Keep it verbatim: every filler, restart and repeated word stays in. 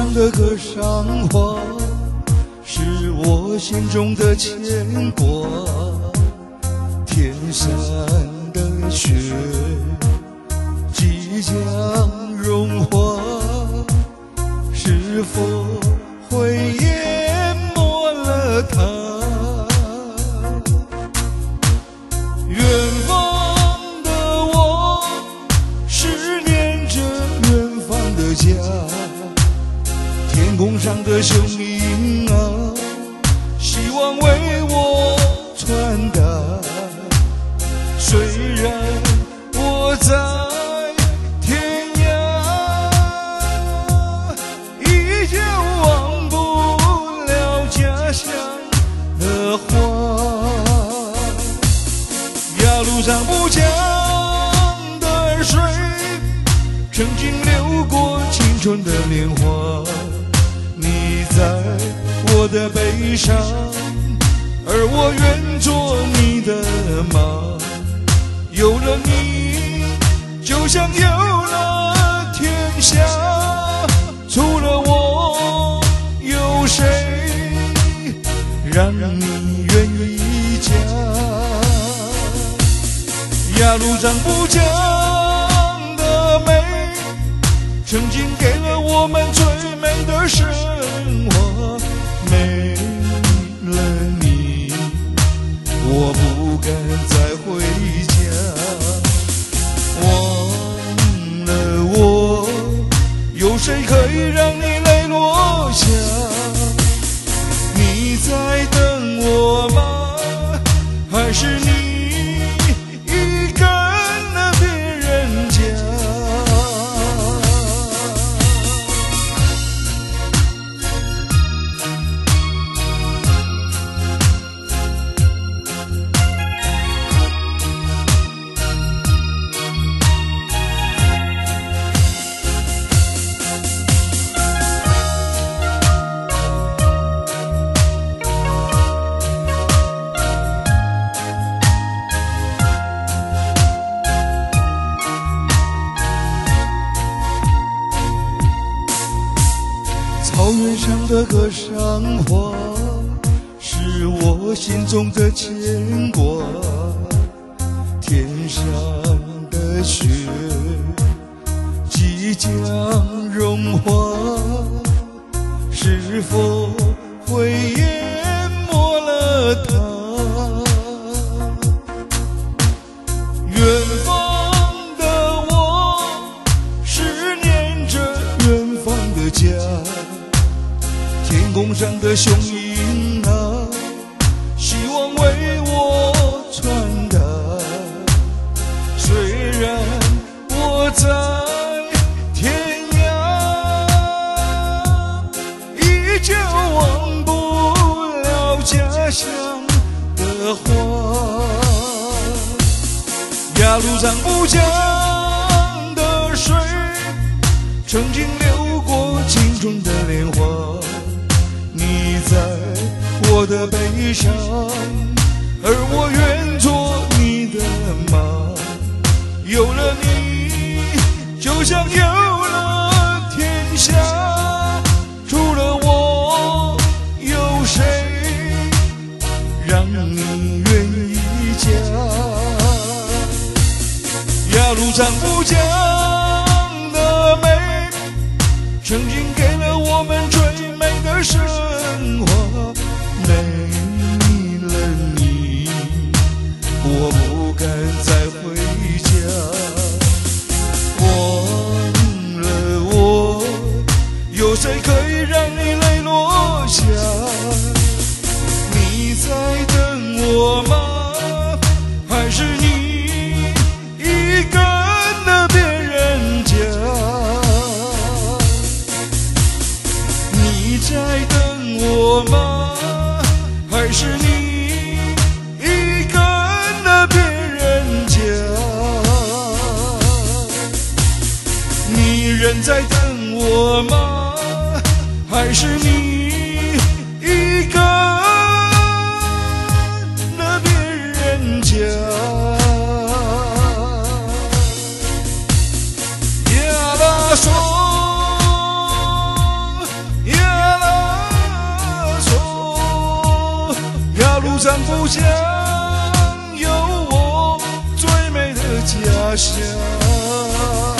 上的格桑花，是我心中的牵挂。天山的雪即将融化，是否会淹没了它？远方的我，思念着远方的家。天空上的雄鹰啊，希望为我传达。虽然我在天涯，依旧忘不了家乡的花。呀，路上不降的水，曾经流过青春的年华。你在我的背上，而我愿做你的马。有了你，就像有了天下。除了我，有谁让你愿意嫁？呀，路上不降的美，曾经给了我们最美的生活。没了你，我不敢再回家。忘了我，有谁可以让你泪落下？你在等我吗？还是你已跟了别人家？草原上的格桑花，是我心中的牵挂。天上的雪即将融化，是否会淹没了它？远方的我，思念着远方的家。天空上的雄鹰啊，希望为我传达。虽然我在天涯，依旧忘不了家乡的花。呀，路上不降的水，曾经流过青春的年华。你在我的背上，而我愿做你的马。有了你，就像有了天下。除了我，有谁让你愿意嫁？呀，路上不降的美，曾经给了我们最美的生活。没了你，我不敢再回家。忘了我，有谁可以让你泪落下？你在等我吗？还是你已跟了别人家？你在等我吗？还是你已跟了别人家？你仍在等我吗？还是你已跟了别人家？呀啦嗦。 山不乡，有我最美的家乡。